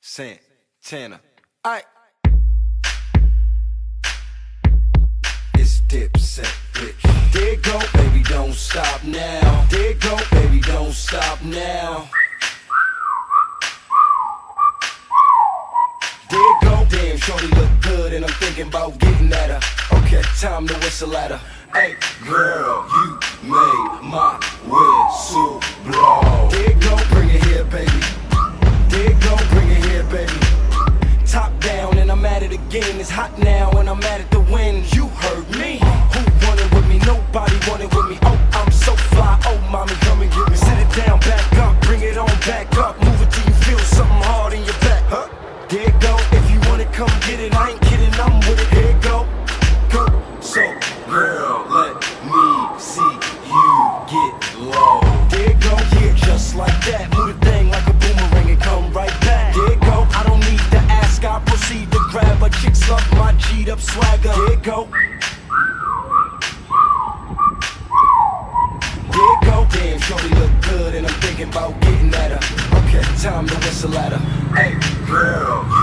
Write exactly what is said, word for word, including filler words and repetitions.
Santana. Aight. It's Dipset, bitch. There go, baby, don't stop now. There go, baby, don't stop now. There go, damn, shorty look good, and I'm thinking about getting at her. Okay, time to whistle at her. Hey, girl, you made my whistle blow. There go, bring it here, baby. There go, bring it here, baby. Top down, and I'm at it again. It's hot now, and I'm at it to win. You heard me. Who wanted with me? Nobody wanted with me. Oh, I'm so fly. Oh, mommy, come and get me. Sit it down, back up, bring it on back up. Move it till you feel something hard in your back. Huh? There it go. If you wanna come get it, I ain't kidding. I'm with it. Here it go. Go. So, girl, let me see you get low. There it go. Yeah, just like that. Move the thing like a boomerang and come right back. There it go. I don't need to ask. I proceed to grab a chick's love my G'd up swagger. There it go. There it go. Damn, shorty look good, and I'm thinking about getting at her. Okay, time to whistle at her. Hey, girl.